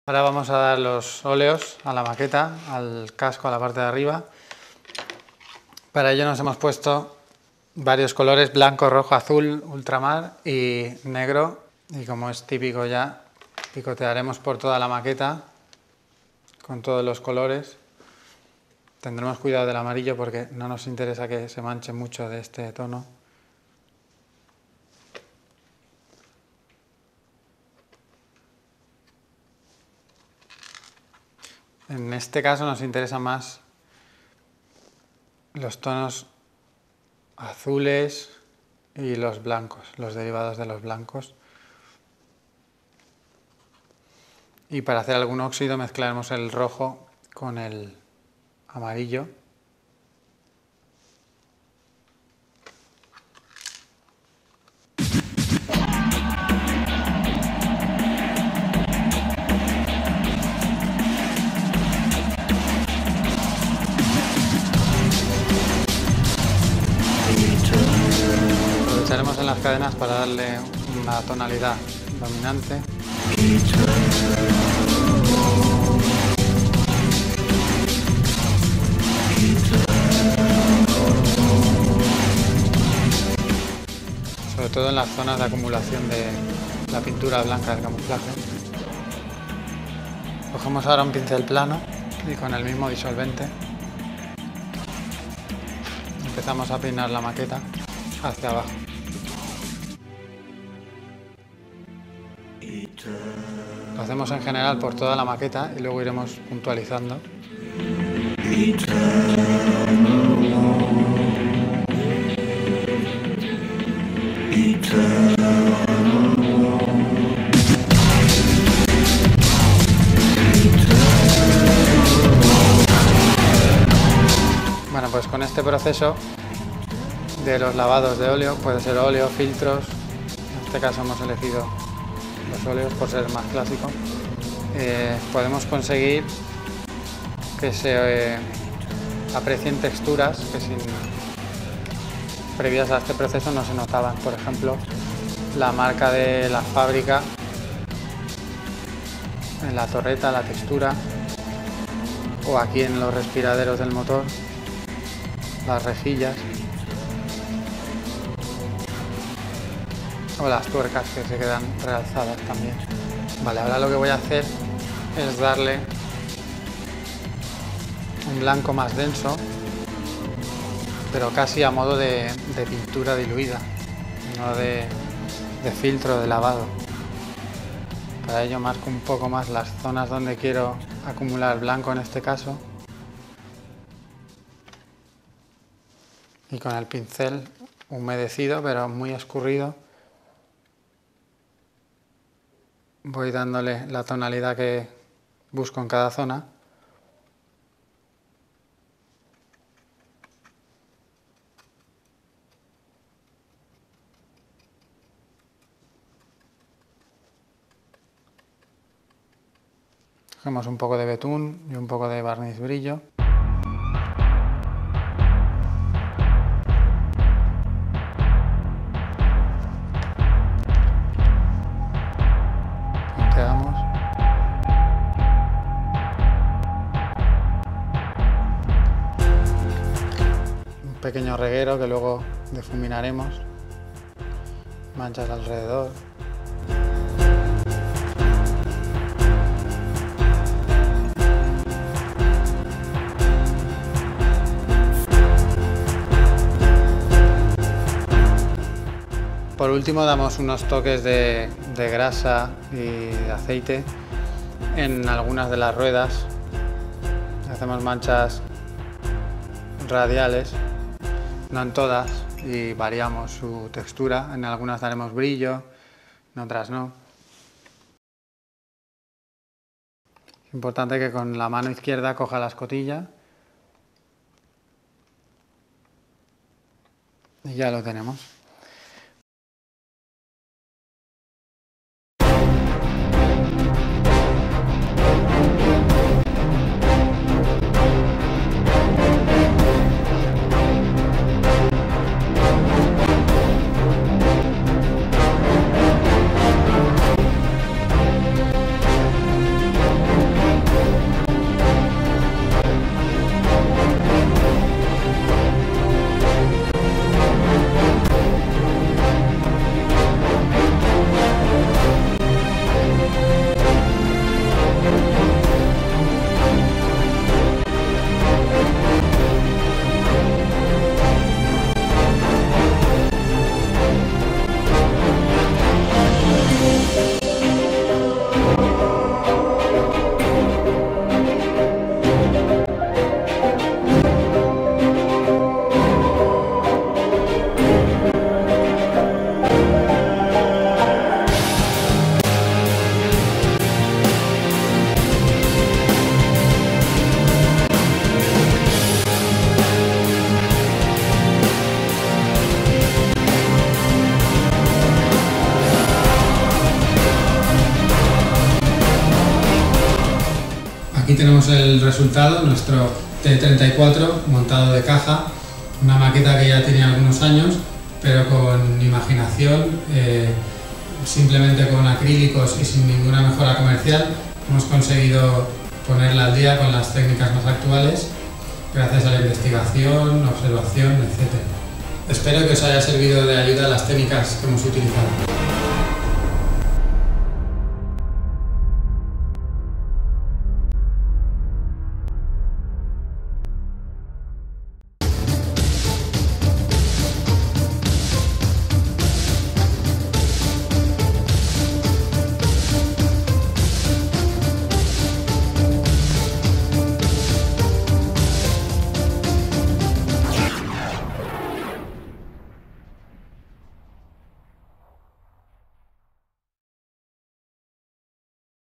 Ahora vamos a dar los óleos a la maqueta, al casco, a la parte de arriba. Para ello nos hemos puesto varios colores: blanco, rojo, azul, ultramar y negro. Y como es típico ya, picotearemos por toda la maqueta con todos los colores. Tendremos cuidado del amarillo porque no nos interesa que se manche mucho de este tono. En este caso nos interesan más los tonos azules y los blancos, los derivados de los blancos. Y para hacer algún óxido mezclaremos el rojo con el amarillo. Aprovecharemos en las cadenas para darle una tonalidad dominante. Sobre todo en las zonas de acumulación de la pintura blanca del camuflaje. Cogemos ahora un pincel plano y con el mismo disolvente empezamos a peinar la maqueta hacia abajo. Lo hacemos en general por toda la maqueta y luego iremos puntualizando. Bueno, pues con este proceso de los lavados de óleo, puede ser óleo, filtros, en este caso hemos elegido los óleos por ser más clásico, podemos conseguir que se aprecien texturas que previas a este proceso no se notaban. Por ejemplo, la marca de la fábrica en la torreta, la textura, o aquí en los respiraderos del motor, las rejillas o las tuercas que se quedan realzadas también. Vale, ahora lo que voy a hacer es darle un blanco más denso, pero casi a modo de pintura diluida, no de filtro de lavado. Para ello marco un poco más las zonas donde quiero acumular blanco en este caso, y con el pincel humedecido pero muy escurrido voy dándole la tonalidad que busco en cada zona. Cogemos un poco de betún y un poco de barniz brillo. Punteamos. Un pequeño reguero que luego difuminaremos. Manchas alrededor. Por último damos unos toques de grasa y de aceite en algunas de las ruedas. Hacemos manchas radiales, no en todas, y variamos su textura. En algunas daremos brillo, en otras no. Es importante que con la mano izquierda coja la escotilla y ya lo tenemos. Aquí tenemos el resultado, nuestro T34 montado de caja, una maqueta que ya tiene algunos años, pero con imaginación, simplemente con acrílicos y sin ninguna mejora comercial, hemos conseguido ponerla al día con las técnicas más actuales, gracias a la investigación, observación, etc. Espero que os haya servido de ayuda las técnicas que hemos utilizado.